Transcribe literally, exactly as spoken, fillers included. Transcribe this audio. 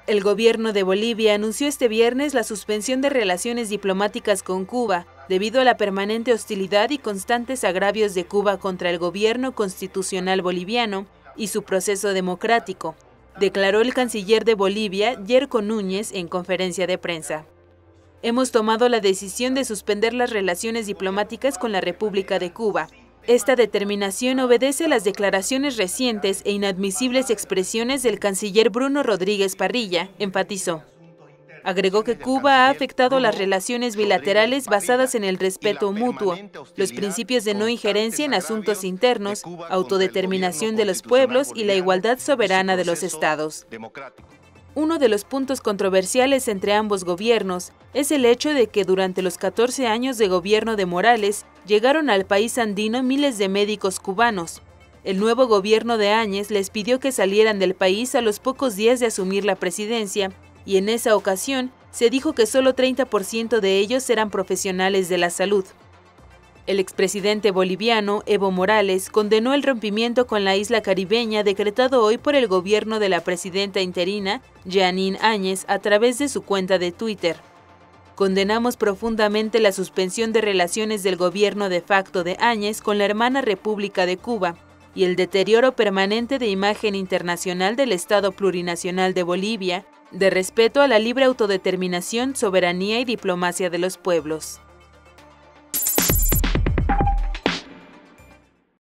El gobierno de Bolivia anunció este viernes la suspensión de relaciones diplomáticas con Cuba, debido a la permanente hostilidad y constantes agravios de Cuba contra el gobierno constitucional boliviano y su proceso democrático, declaró el canciller de Bolivia, Yerko Núñez, en conferencia de prensa. Hemos tomado la decisión de suspender las relaciones diplomáticas con la República de Cuba. Esta determinación obedece a las declaraciones recientes e inadmisibles expresiones del canciller Bruno Rodríguez Parrilla, enfatizó. Agregó que Cuba ha afectado las relaciones bilaterales basadas en el respeto mutuo, los principios de no injerencia en asuntos internos, autodeterminación de los pueblos y la igualdad soberana de los estados. Uno de los puntos controversiales entre ambos gobiernos es el hecho de que durante los catorce años de gobierno de Morales llegaron al país andino miles de médicos cubanos. El nuevo gobierno de Áñez les pidió que salieran del país a los pocos días de asumir la presidencia, y en esa ocasión se dijo que solo treinta por ciento de ellos eran profesionales de la salud. El expresidente boliviano, Evo Morales, condenó el rompimiento con la isla caribeña decretado hoy por el gobierno de la presidenta interina, Jeanine Áñez, a través de su cuenta de Twitter. Condenamos profundamente la suspensión de relaciones del gobierno de facto de Áñez con la hermana República de Cuba y el deterioro permanente de imagen internacional del Estado plurinacional de Bolivia, de respeto a la libre autodeterminación, soberanía y diplomacia de los pueblos.